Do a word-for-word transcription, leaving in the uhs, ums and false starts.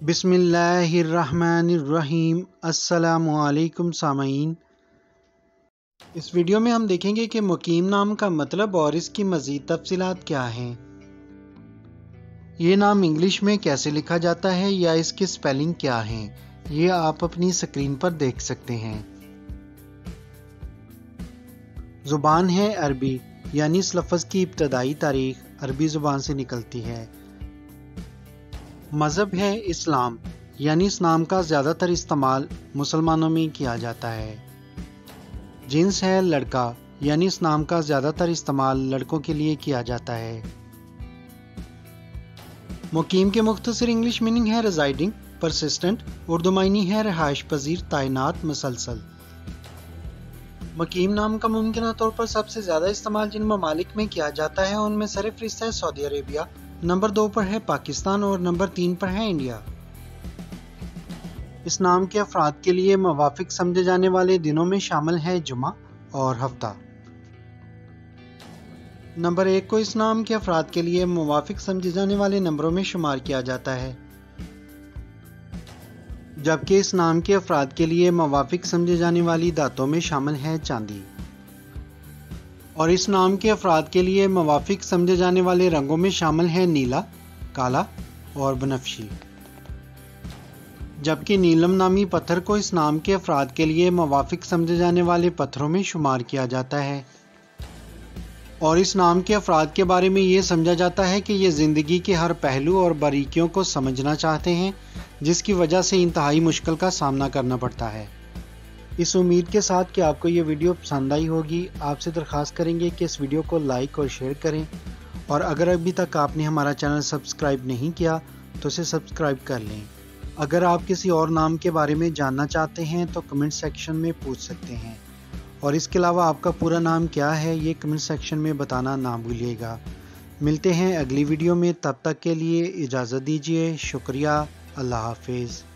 بسم اللہ الرحمن الرحیم۔ السلام علیکم سامعین، اس ویڈیو میں ہم دیکھیں گے کہ مقیم نام کا مطلب اور اس کی مزید تفصیلات کیا ہیں۔ یہ نام انگلش میں کیسے لکھا جاتا ہے یا اس کی سپیلنگ کیا ہے، یہ آپ اپنی سکرین پر دیکھ سکتے ہیں۔ زبان ہے عربی، یعنی اس لفظ کی ابتدائی تاریخ عربی زبان سے نکلتی ہے۔ مذہب ہے اسلام، یعنی اس نام کا زیادہ تر استعمال مسلمانوں میں کیا جاتا ہے۔ جنس ہے لڑکا، یعنی اس نام کا زیادہ تر استعمال لڑکوں کے لیے کیا جاتا ہے۔ مقیم کے مختصر انگلش میننگ ہے ریزائڈنگ، پرسسٹنٹ، اردو معنی ہے رہائش پذیر، تعینات، مسلسل۔ مقیم نام کا ممکنہ طور پر سب سے زیادہ استعمال جن ممالک میں کیا جاتا ہے ان میں سر فہرست ہے سعودی عربیہ، نمبر دو پر ہے پاکستان اور نمبر تین پر ہے انڈیا۔ اس نام کے افراد کے لیے موافق سمجھے جانے والے دنوں میں شامل ہے جمعہ اور ہفتہ۔ نمبر ایک کو اس نام کے افراد کے لیے موافق سمجھے جانے والے نمبروں میں شمار کیا جاتا ہے، جبکہ اس نام کے افراد کے لیے موافق سمجھے جانے والی دھاتوں میں شامل ہے چاندی، اور اس نام کے افراد کے لیے موافق سمجھے جانے والے رنگوں میں شامل ہیں نیلا، کالا اور بنفشی، جبکہ نیلم نامی پتھر کو اس نام کے افراد کے لیے موافق سمجھے جانے والے پتھروں میں شمار کیا جاتا ہے، اور اس نام کے افراد کے بارے میں یہ سمجھا جاتا ہے کہ یہ زندگی کے ہر پہلو اور باریکیوں کو سمجھنا چاہتے ہیں، جس کی وجہ سے انتہائی مشکل کا سامنا کرنا پڑتا ہے۔ اس امید کے ساتھ کہ آپ کو یہ ویڈیو پسند آئی ہوگی، آپ سے درخواست کریں گے کہ اس ویڈیو کو لائک اور شیئر کریں، اور اگر ابھی تک آپ نے ہمارا چینل سبسکرائب نہیں کیا تو اسے سبسکرائب کر لیں۔ اگر آپ کسی اور نام کے بارے میں جاننا چاہتے ہیں تو کمنٹ سیکشن میں پوچھ سکتے ہیں، اور اس کے علاوہ آپ کا پورا نام کیا ہے یہ کمنٹ سیکشن میں بتانا نہ بھولیے گا۔ ملتے ہیں اگلی ویڈیو میں، تب تک کے لیے اجازت دیجیے۔ شکریہ، اللہ حافظ۔